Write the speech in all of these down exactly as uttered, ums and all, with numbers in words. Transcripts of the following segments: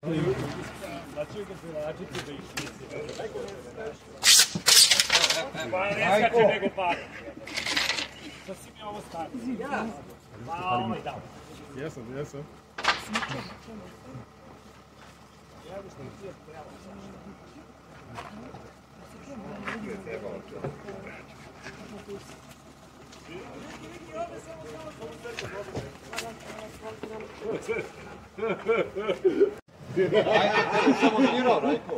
Pa ne skače nego pada. Što si mi ovo stavio? Ja. Pa ovaj dao. Jesam, jesam. Ajde, tebi sam montirao, Rajko.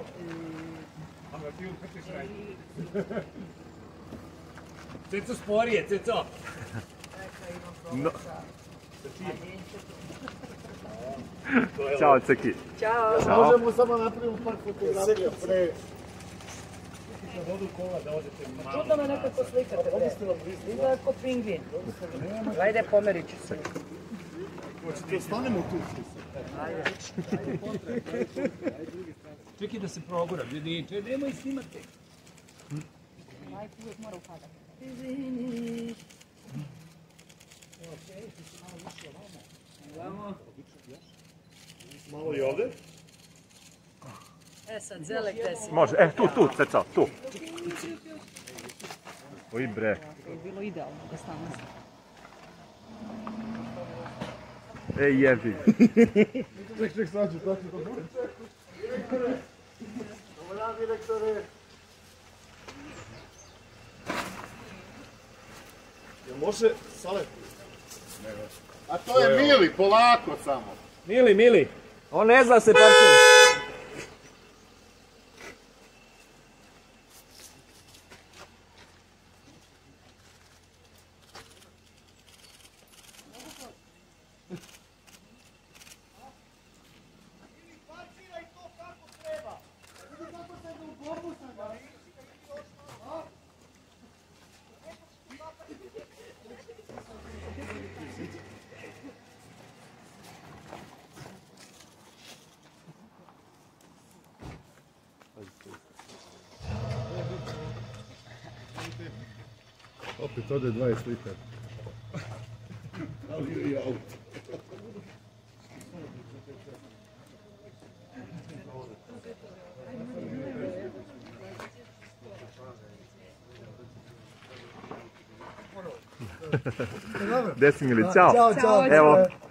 Ceco sporije, Ceco. No. Ćao, Ceki. Ćao. Možemo samo napraviti par fotografija pre... Čudno me nekako slikate, bre. Izgleda kao pingvin. Ajde, pomerit ću se. Hoćete ostanemo tu? Ajde. Čekaj da se progura, vidi, nemoj snimati. Majko uvijek mora upadati. Izvini. Malo i ovde? E sad, Zelek, gde si? Može, e, tu, tu, Ceco, tu. Oj bre. To je bilo idealno da stane se. Ej, jebi. Ček, ček, sad ću, sad ću to bude. Direktore! Dobar dan, direktore! Jel može Sale? A to je Mili, polako samo. Mili, Mili. On ne zna se parkira. Opet ode dvadeset litara. Ali i auto. Desi Mili, ćao. Ćao, čao. Evo,